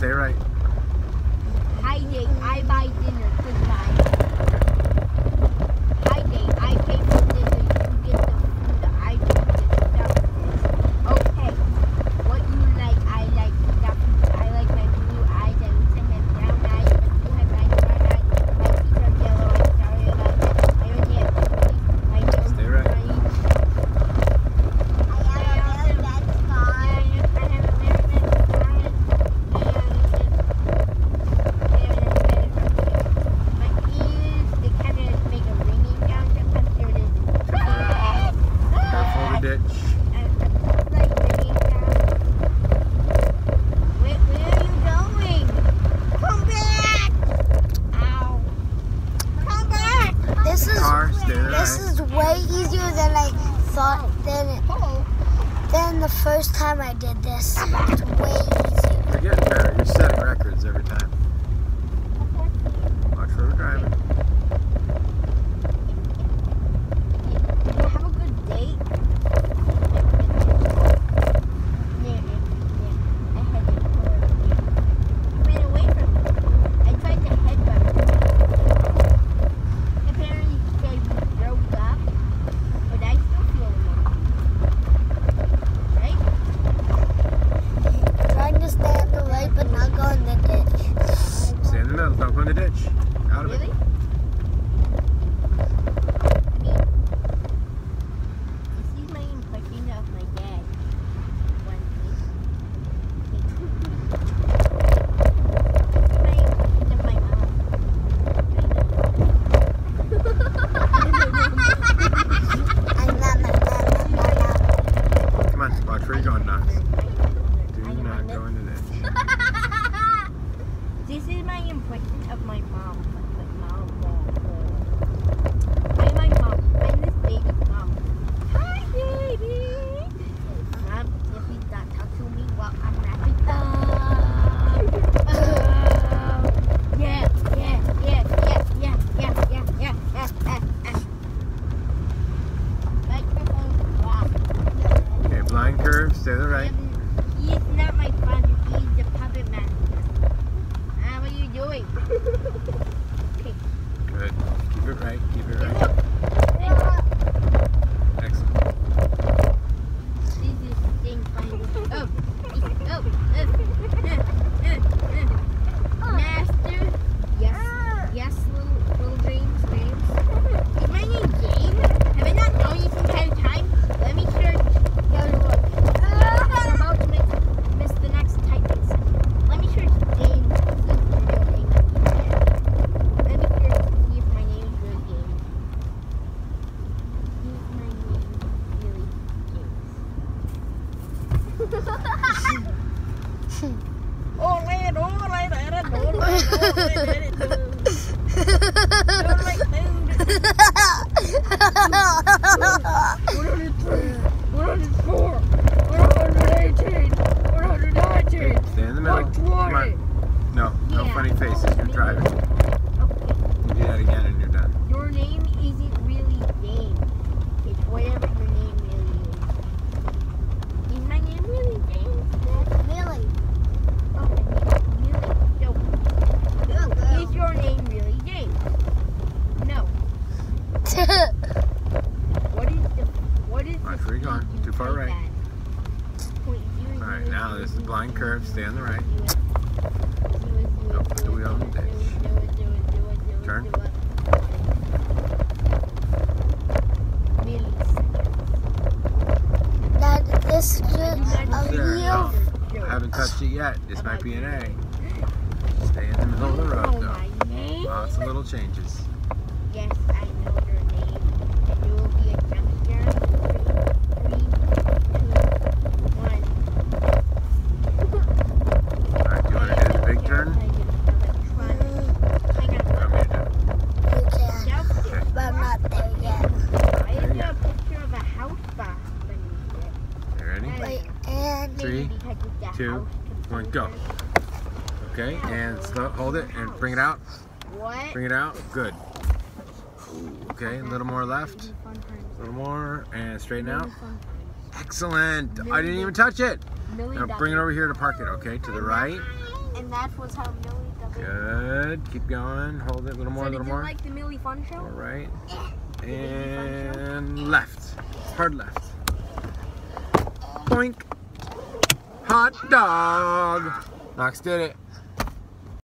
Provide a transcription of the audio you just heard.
stay right. Hi, Jake. I buy dinner. Goodbye. Hi, Jake. I pay for dinner. You get the food. I do the stuff. Okay. What you like? I like stuff. I like my blue eyes. I used to have brown eyes, but you have my brown eyes. My teeth are yellow. I'm sorry about that. I only have two teeth. My nose Stay is right. green. This is way easier than I thought. Than the first time I did this. It's way easier. You're getting better. You're setting records every time. Watch where we're driving. Have a good date. I ran away from me. I tried to headbutt her. Apparently, they broke up, but I still feel alone. Right? Trying to stay on the right, but not go in the ditch. Stay in the middle. Don't go in the ditch. Out of Really? it. This is my impression of my dad. One thing. My impression of my mom. Come on. Watch where you're going, Knox. Do not go in the ditch. This is my impression of my mom. My mom. Hi, my mom. I'm this baby's mom. Hi, baby. Mom, please don't talk to me while I'm rapping. Yeah. Microphone drop. Okay, blind curve. Stay to the right. He is not my father. He is the puppet master. What are you doing? Okay. Good. Keep it right. Keep it right. Excellent. This is thing funny. Master. Yes, little James. Is my name James? Have I not known you some kind of time? Let me sure. Go to look. I'm about to miss the next typing. Let me sure it's James. This is the real name. Let me sure to see if my name is really James. Is my name really James? Okay, stay in the middle. Come on. No funny faces. You're driving. Okay. You do that again and you're done. Your name isn't really James. It's whatever your name really is. Is my name really James? Really? Okay, really? So, is your name really James? No. What is Watch the where you're going. speed you Too far type right. at? Alright, now this is blind curve. Stay on the right. Don't put the wheel in the ditch. Turn. That this is just a There. real. I haven't touched it yet. This might be an A. Stay in the middle of the road, though. Lots of little changes. Yes, I know your name. And you will be a jumpster. 3, 2, 1. Alright, do you want to do the big turn? Hang What do you want me to do? You can, on. Okay. but I'm not there yet. I have a picture of a house box beneath it. You ready? Wait, and 3, 2, 1, go. Okay, and slow, hold it and bring it out. What? Bring it out. Good. Okay, a little more left. A little more, and straighten out. Excellent. I didn't even touch it. Now bring it over here to park it, okay? To the right. And that was how Millie dubbed it. Good. Keep going. Hold it. A little more, a little more. Like the Millie Fun Show? All right. And left. Hard left. Boink. Hot dog. Knox did it.